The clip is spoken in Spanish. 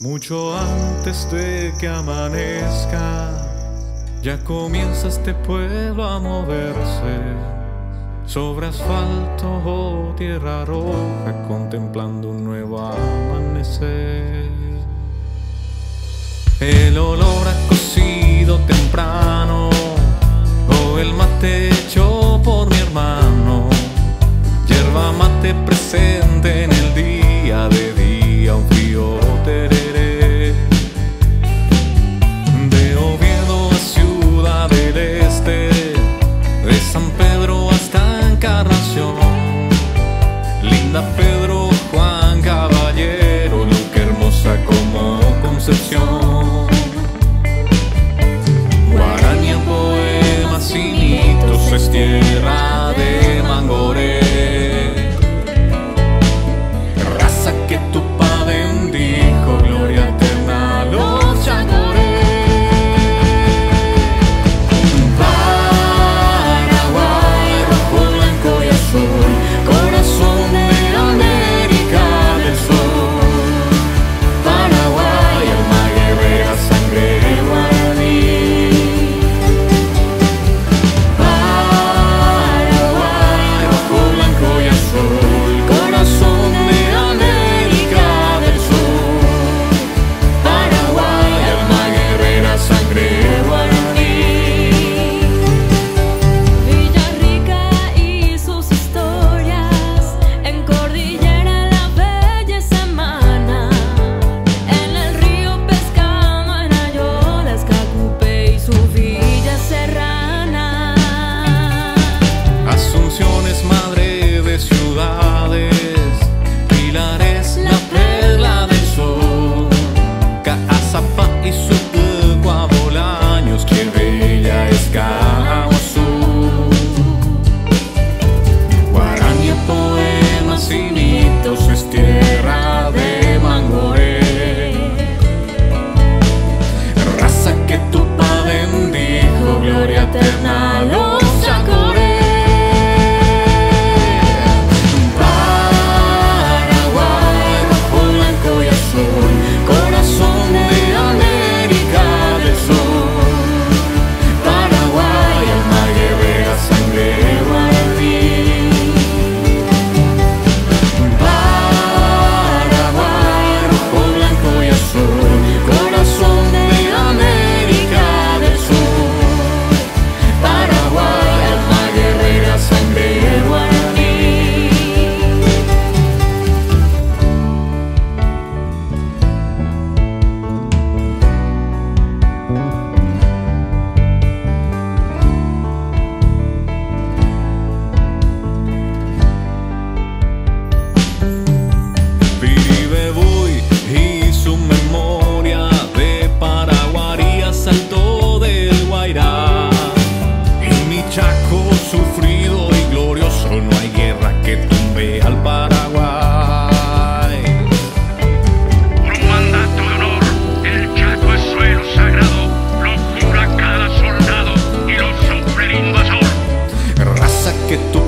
Mucho antes de que amanezca, ya comienza este pueblo a moverse sobre asfalto o tierra roja, contemplando un nuevo amanecer. El olor a cocido temprano o el mate hecho por mi hermano, yerba mate presente en el día de día, un frío tereré. De Oviedo a Ciudad del Este, de San Pedro hasta Encarnación, linda Pedro, Juan Caballero, Luque hermosa como Concepción. Guaraña, poemas y mitos, es tierra de Mangoré, raza que tu padre bendijo, gloria eterna a los Yacoré. Paraguay, rojo, blanco y azul, corazón de América del Sur. Paraguay, alma guerrera, sangre guaraní. Paraguay, rojo, blanco y azul, corazón de América del Sur. Paraguay, alma guerrera, sangre guaraní. Villarrica y sus historias, en Cordillera la belleza emana, en el río pescando en Ayolas, Cacupe y su villa serrana. Asunción es madre de ciudades, Pilar es la perla del sol, Caazapá y su Bolaños, que bella es Caguazú. Guaraña, poemas y mitos, es tierra de Mangoré, raza que tu padre bendijo, gloria eterna a los Yacoré. Paraguay, rojo, blanco y azul, corazón de América del Sur. Paraguay, alma guerrera, sangre guaraní. Paraguay, rojo, blanco y azul, corazón de América del Sur. Paraguay, alma guerrera, sangre guaraní. Piribebuy y su memoria de Paraguaría, Salto del Guairá. En mi Chaco sufrido y glorioso, no hay guerra que tumbe al Paraguay. Por un mandato de honor, el Chaco es suelo sagrado, lo jura cada soldado y lo sufre el invasor. Raza que tu